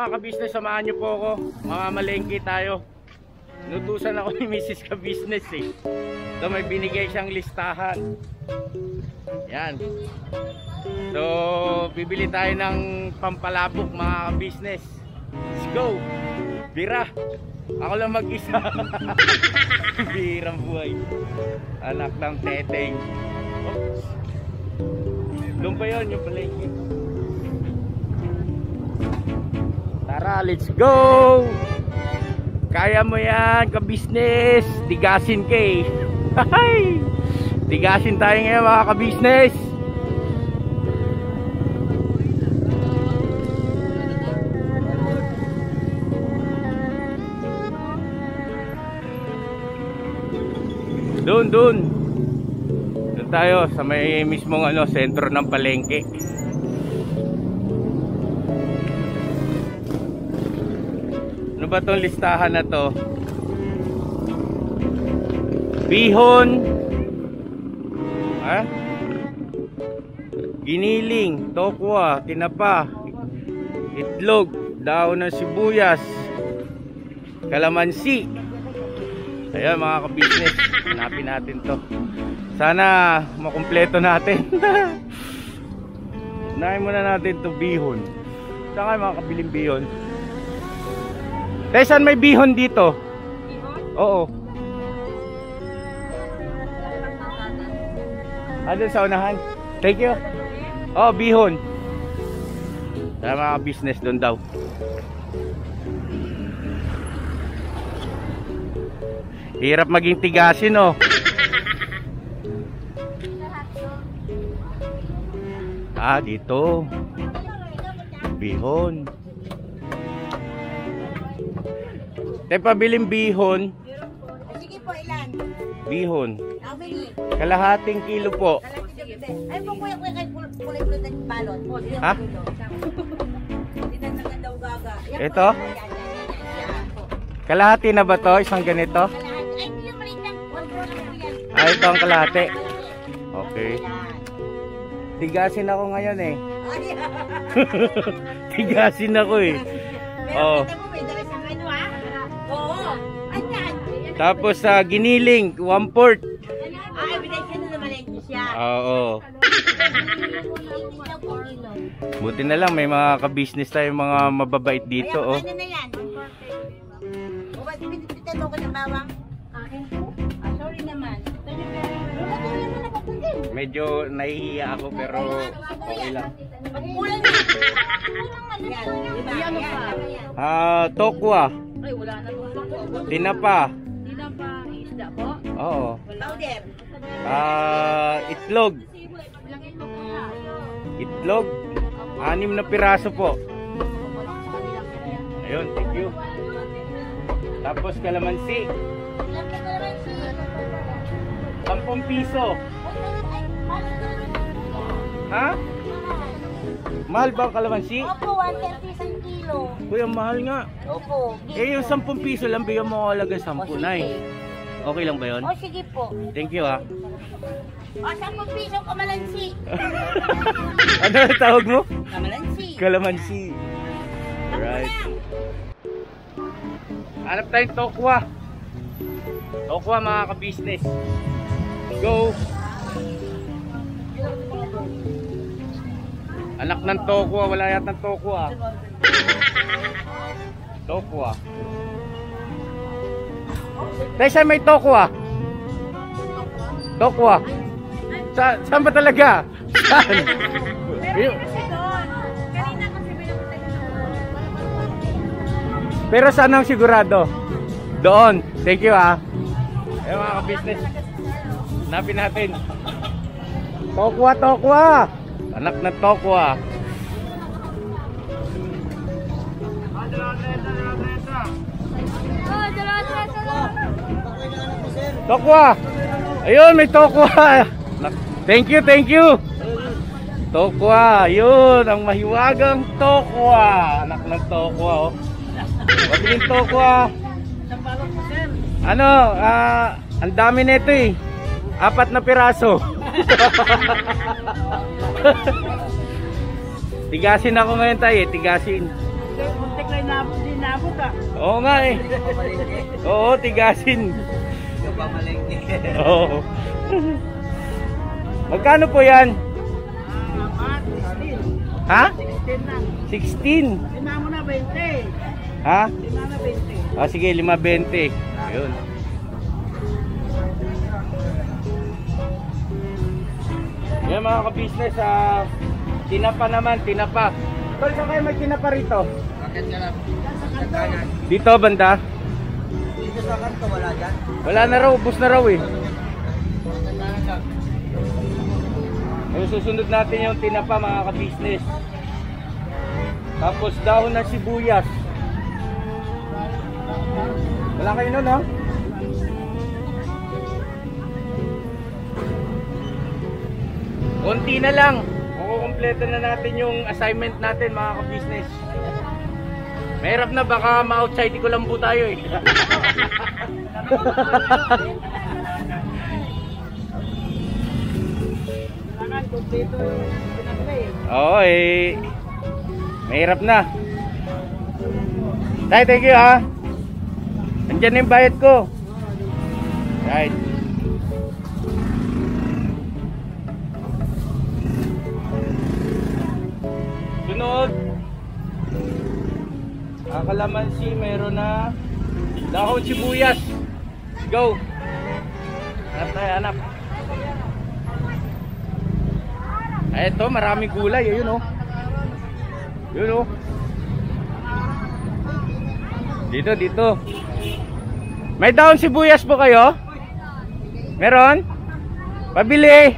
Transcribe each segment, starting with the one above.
Mga ka-business, samahan niyo po ako. Mamamalengke tayo. Nutusan ako ni Mrs. ka-business eh. So may binigay siyang listahan. Yan. So bibili tayo ng pampalabok mga ka-business. Let's go. Bira. Ako lang mag-isa. Birang buhay. Anak ng teteng. Oops. Doon pa yun yung palengke. Tara, let's go! Kaya mo yan, ka-business. Tigasin ka eh. Tigasin tayo ngayon mga ka-business. Doon tayo sa may mismong sentro ng palengke. Ano ba tong listahan na to? Bihon, giniling, tokwa, tinapa, itlog, daon ng sibuyas, kalamansi. Ayan mga ka-business, hanapin natin to. Sana makumpleto natin. Unahin muna natin to bihon. Saan kayo mga kabiling bihon? Saan may bihon dito? Bihon? Oo. Doon sa unahan. Thank you. Oh, bihon. Tara mga business, doon daw. Hirap maging tigasin oh. Dito. Bihon. Tayo pabiling bihon. Sige po, ilan? Bihon. Kalahating kilo po. Ay po kuya kay kulay-kulay ng balot. Ha? Daw gaga. Ito? Kalahati na ba to? Isang ganito? Ay, hindi yung maliit lang. 1 kilo na po yan. Ito ang kalahati. Okay. Tigasin ako ngayon eh. Tigasin ako eh. Oh. Tapos giniling 1/4. Ay, binigyan na naman siya. Oo. Buti na lang may mga ka-business tayo, mga mababait dito oh. Ano na yan? O ba't pinipitan mo ko ng bawang? Akin po? Sorry naman. Medyo nahihiya ako pero okay lang. Kulang na. Yan, diba? Tokwa. Ay, wala na po. Tinapa. Tinapa, isda po? Oo. Powder. Itlog. Itlog. 6 na piraso po. Ayun, thank you. Tapos kalamansi. 10 piso. Ha? Mahal ba ang kalamansi? Opo, 130 isang kilo. Kuya, mahal nga. Opo. Eh, yung 10 piso lang, bigyan mo ako halaga 10 na eh. Okay lang ba yun? O, sige po. Thank you ha. O, 10 piso kamalansi. Ano ang tawag mo? Kamalansi. Kalamansi. Alright. Hanap tayong tokwa. Tokwa mga ka-business. Go! Anak ng tokwa, wala yatang tokwa. Tokwa. Saan may tokwa? Tokwa. Saan ba talaga? Saan? Pero saan ang sigurado? Doon. Thank you ha. Ayun mga ka-business. Hanapin natin. Tokwa, tokwa. Anak na tokwa. Tokwa. Ayun, may tokwa. Thank you, thank you. Tokwa, yun ang mahiwagang tokwa. Anak ng tokwa oh. Pabiling tokwa. Ano, ang dami nito eh. 4 na piraso. Tigasin ako ngayon tayo, tigasin. kayo nabot ah. Oo nga eh. Oo, tigasin. Oo. Magkano po yan? Ha? 16. Lima mo na 20. Ha? Lima na 20. Ah, sige, 5.20. Ayun. Yan mga ka-business, tinapa naman, tinapa. Tol, saan kayo may tinapa rito? Bakit ka lang? Sa kanan. Dito, banda? Dito sa kanto, wala dyan. Wala na raw, ubos na raw eh. Sa kanan lang. Ayun, susunod natin yung tinapa mga ka-business. Tapos dahon ng sibuyas. Wala kayo nun, no? Konti na lang. Makukumpleto na natin yung assignment natin mga ka-business. Mahirap na, baka ma-outside ko lang po tayo eh. Kailangan kompleto pinaplay. Oo eh. Mahirap na. Tay, thank you ha. Andyan yung bayad ko. Right. Sunod. Kalamansi, meron na dahon sibuyas. Go. Hanap tayo, hanap. Ay, ito, maraming gulay. Ayun, oh. Yun, oh. Dito, dito. May dahon sibuyas po kayo? Meron? Pabili.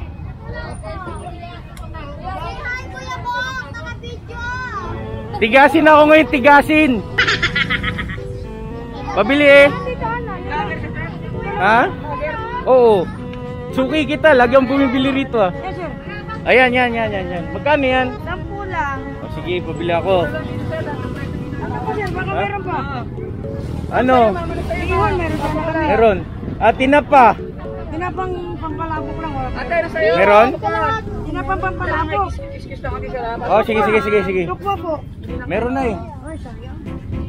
Tigasin ako ngayon, tigasin. Pabili eh. Ha? Oo. Suki kita, lagi ang bumibili rito ah. Yes sir. Ayan, yan. Magkano yan? 10 lang. O, sige, pabili ako. Ano po sir, baka meron pa. Ano? Ihon, meron pa baka meron. Meron. Tinapa. Tinapang pampalabok lang. Wala. Meron? Tinapang pampalabok. Oh, sige. Tukwa po. Meron na eh. Ay, sayang.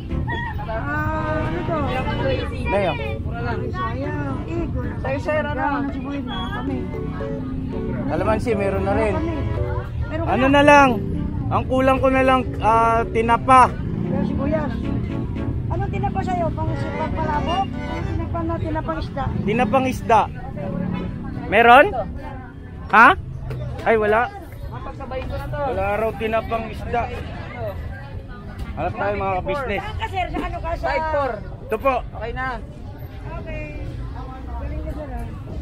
Ano to? Na yun. Ay, sayang. Sayo sir, ano? Sibuyas na kami. Kalamansi, meron na rin. Meron Ano na lang? Ang kulang ko na lang, tinapa. Pero sibuyas. Anong tinapa sa'yo? Pampalabok? Tinapang isda? Tinapang isda. Meron? Ha? Ay, wala. Mapagsabayin ko na to. Wala raw tinapang isda. Hanap tayo mga ka-business. Saan ka sir? Sa ano ka? Sa... Ito po. Okay na. Okay. Galing ka sir ah.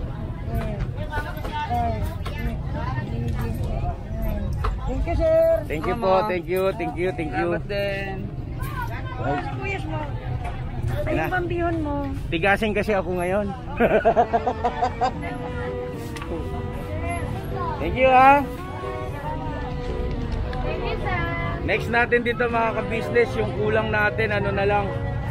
Thank you sir. Thank you po. Thank you. Salamat din. Sibuyas mo. Ay, Na. yung pambihon mo. Tigasin kasi ako ngayon. Thank you ha. Next natin dito mga ka-business, yung kulang natin, ano na lang.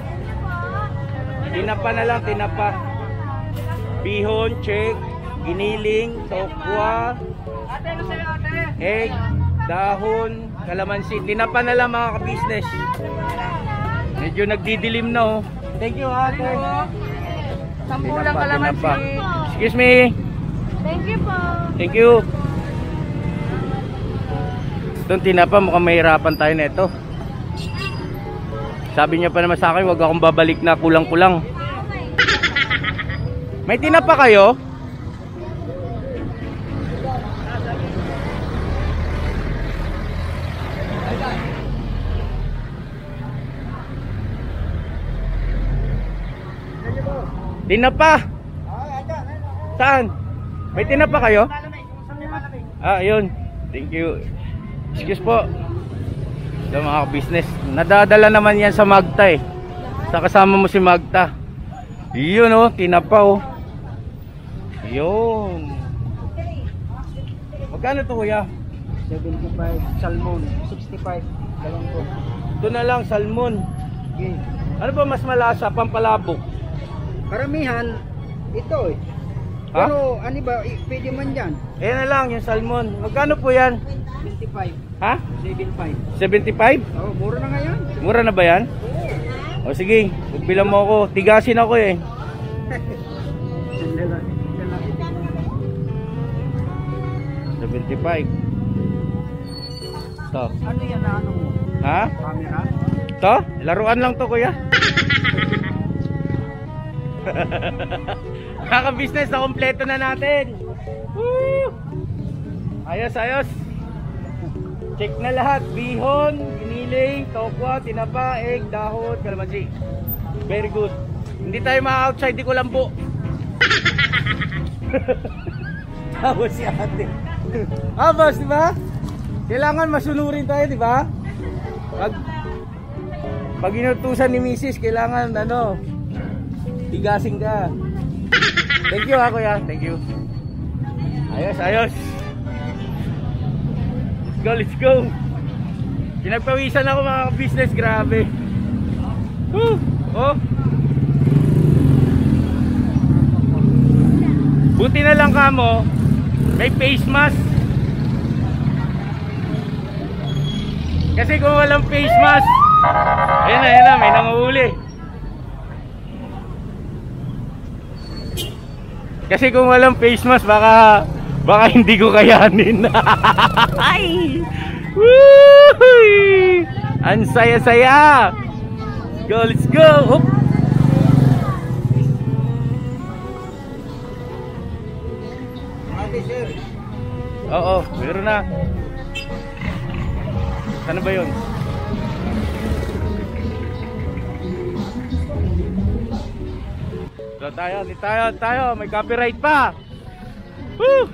Tinapa na lang, tinapa. Bihon, check, giniling, tokwa, egg, dahon, kalamansi. Tinapa na lang mga ka-business. Medyo nagdidilim na oh. Thank you ha. Sampulang kalamansi. Excuse me. Thank you po. Thank you. Itong tinapa, mukhang mahirapan tayo na ito. Sabi niya pa naman sa akin, huwag akong babalik na kulang-kulang. May tinapa kayo? Tinapa? Saan? May tinapa kayo? Ayun. Thank you. Excuse po. Ito mga business. Nadadala naman yan sa Magta eh. Sa kasama mo si Magta. Yun oh, tinapa oh. Yun. Magkano to kuya? 75. Salmon. 65. Dalawang po. Ito na lang, salmon. Okay. Ano ba mas malasa? Pampalabok. Karamihan, ito eh. Ha? Pero ano ba, pwede man dyan. Ayan na lang, yung salmon. Magkano po yan? 25. Ha? 75. 75? Oh, mura na nga yan. Mura na ba yan? O sige, magbilang mo ako. Tigasin ako eh. 75. Ito. Ano yan na ano mo? Ha? Camera? Ito? Laruan lang to kuya. Kaka-business na kompleto na natin. Woo! Ayos, ayos. Check na lahat. Bihon, ginilay, tokwa, tinapa, egg, dahon, kalamansi. Very good. Hindi tayo ma-outside, di ko lang po. Tawa si ate. Boss, di ba? Kailangan masunurin tayo, di ba? Pag inutusan ni Mrs., kailangan ano, tigasin ka. Thank you kuya, thank you. Ayos, ayos. Let's go, let's go. Pinagpawisan ako mga business, grabe. Woo! Oh. Buti na lang kamo, may face mask. Kasi kung walang face mask, ayan na, may nanguhuli. Kasi kung walang face mask, baka hindi ko kayanin. Ay! Woo! Ang saya-saya. Let's go. Oop. Ate sir. Oo, meron na. Ano ba yun? So tayo, may copyright pa. Woo!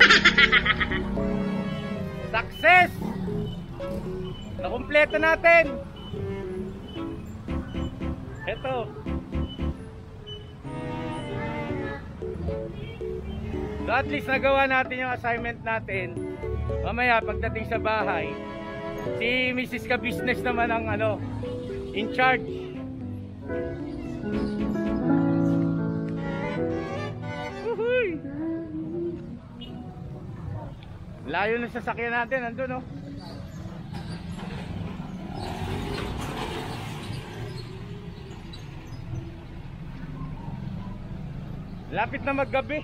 Success! Nakumpleto natin. Ito. So at least nagawa natin yung assignment natin. Mamaya pagdating sa bahay, si Mrs. Ka-Business naman ang ano, in charge. Uhuy! Layo na sasakyan natin, nandun oh. Lapit na maggabi.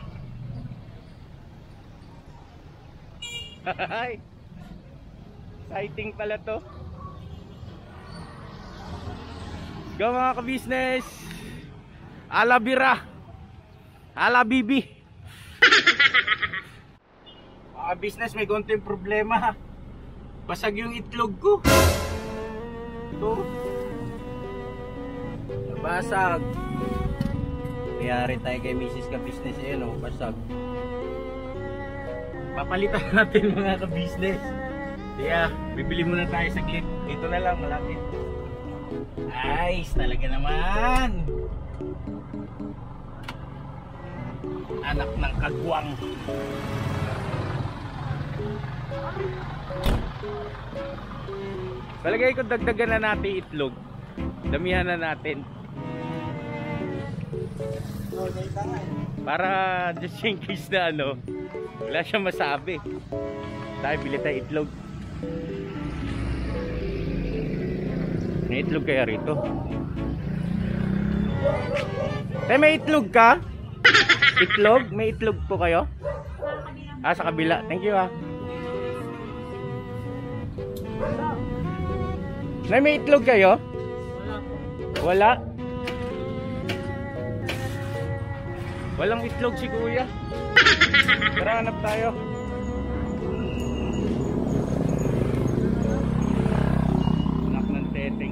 Ay, exciting pala to. Go mga ka-business. Ala bira, ala bibi. Mga business, may konting problema. Basag yung itlog ko. Ito basag. Kayari tayo kay Mrs. Ka-Business. Ayan o, basag. Papalitan natin mga ka-business. Kaya, bibili muna tayo saglit. Dito na lang, malapit. Ayos talaga naman. Anak ng kagwang. Palagay ko dagdagan na natin itlog. Damihan na natin. Para just in case na ano, wala siyang masabi. Tayo bili tayo itlog. May itlog kaya rito? Tayo may itlog ka? Itlog? May itlog po kayo? Sa kabila. Thank you Nay, may itlog kayo? Wala? Walang itlog si kuya. Tara, hanap tayo. Anak ng teteng.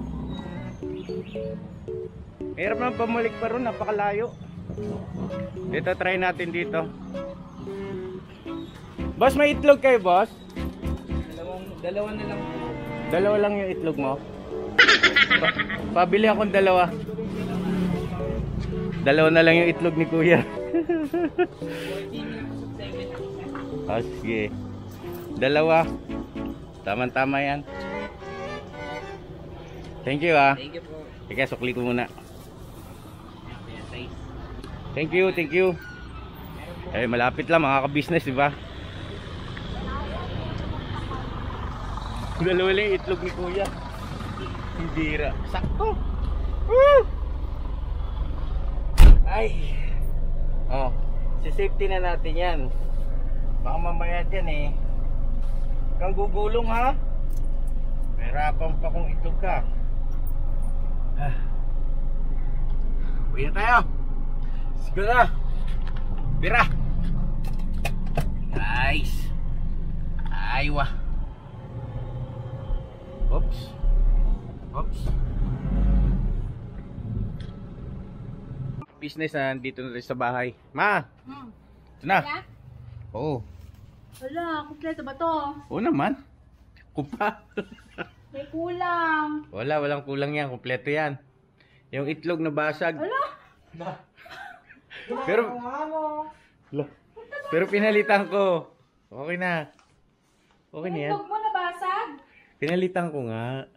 Mahirap naman pamalik pa ron, napakalayo. Dito, try natin dito. Boss, may itlog kayo, boss? Dalawa na lang po. Dalawa lang yung itlog mo? Pabili akong dalawa. Dalawa na lang yung itlog ni kuya. Sige. Dalawa. Tama-tama yan. Thank you Thank you po. Teka, sukli ko muna. Thank you, thank you. Eh, malapit lang mga ka-business, di ba? Dalawa lang yung itlog ni Kuya. Hindira. Sakto. Woo! Ay. Oh, si-safety na natin yan. Baka mamaya dyan eh. Kang gugulong ha. Mahirapan pa kung itlog ka. Uwi na tayo. Sige na. Bira. Nice. Aywa. Oops. Oops. Business na dito na rin sa bahay. Ma! Ito na. Wala? Oo. Wala, kumpleto ba to? Oo naman. Kupa. May kulang. Walang kulang yan. Kompleto yan. Yung itlog na basag. Wala. Pero pinalitan ko. Okay na. Okay na yan. Itlog mo nabasag. Pinalitan ko nga.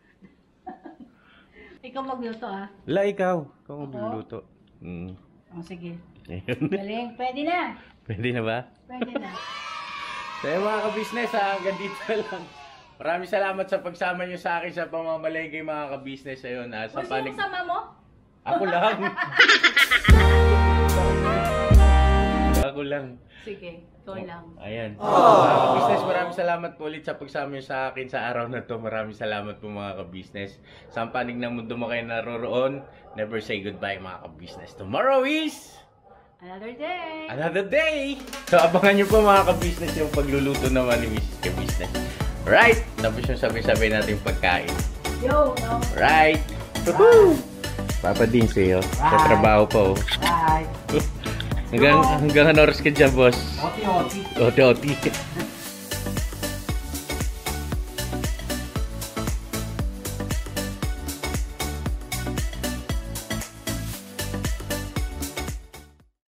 Ikaw magluto ah. Wala, ikaw. Ikaw magluluto. Oh, sige. Ayun. Galing. Pwede na. Pwede na ba? Pwede na. So yung mga ka-business ha, hanggang dito lang. Maraming salamat sa pagsama nyo sa akin sa pamamalengke mga ka-business. Ayun, sa Gusto panig... yung sama mo? Ako lang. Ako lang. Sige, ikaw lang. Ayan. Mga ka-business, maraming salamat po ulit sa pagsama nyo sa akin sa araw na to. Maraming salamat po mga ka-business. Sa panig ng mundo mo kayo naroroon, never say goodbye mga ka-business. Tomorrow is... Another day. Another day! So abangan nyo po mga ka-business yung pagluluto naman ni Mrs. Ka-business. Right! Tapos yung sabay-sabay natin pagkain. Yo, no. Right! Woohoo! Papa din sa'yo. Sa trabaho po. Bye. Hanggang oras ka dyan, boss. Oti-oti. Oti-oti.